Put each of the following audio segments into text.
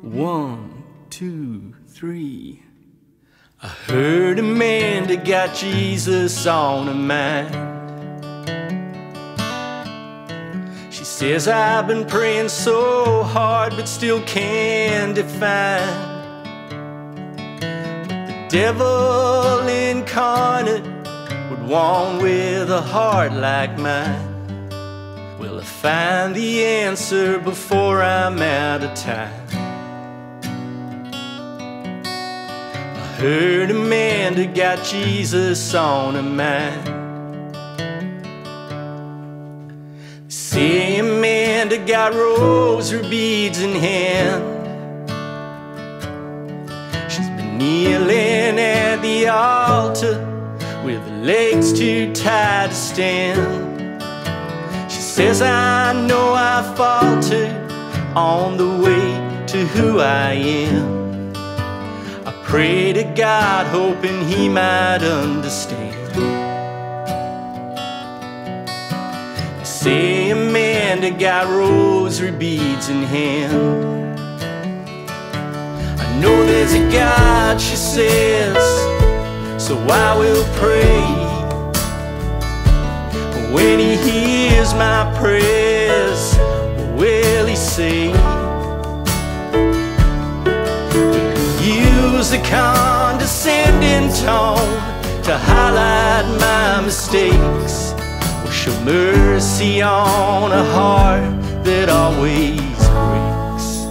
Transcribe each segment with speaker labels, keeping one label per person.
Speaker 1: 1, 2, 3. I heard Amanda got Jesus on her mind. She says, I've been praying so hard but still can't define what the devil incarnate would want with a heart like mine. Will I find the answer before I'm out of time? I heard Amanda got Jesus on her mind. Say Amanda got rosary beads in hand. She's been kneeling at the altar with her legs too tied to stand. She says, I know I faltered on the way to who I am. I pray to God hoping He might understand. They say Amanda got rosary beads in hand. I know there's a God, she says, so I will pray. When He hears my prayers, what will He say? Use a condescending tone to highlight my mistakes, or show mercy on a heart that always breaks.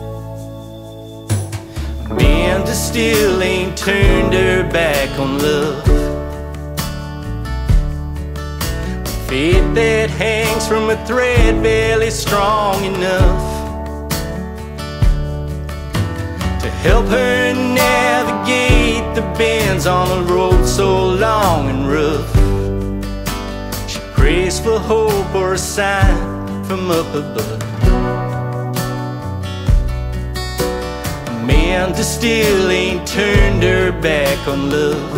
Speaker 1: Amanda still ain't turned her back on love. Faith that hangs from a thread barely strong enough to help her navigate the bends on a road so long and rough. She prays for hope or a sign from up above. Amanda still ain't turned her back on love.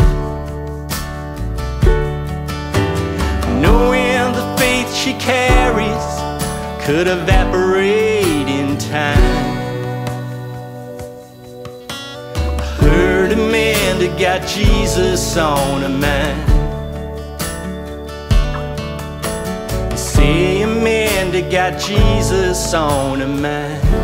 Speaker 1: Knowing the faith she carries could evaporate in time. I heard Amanda got Jesus on her mind. They say Amanda got Jesus on her mind.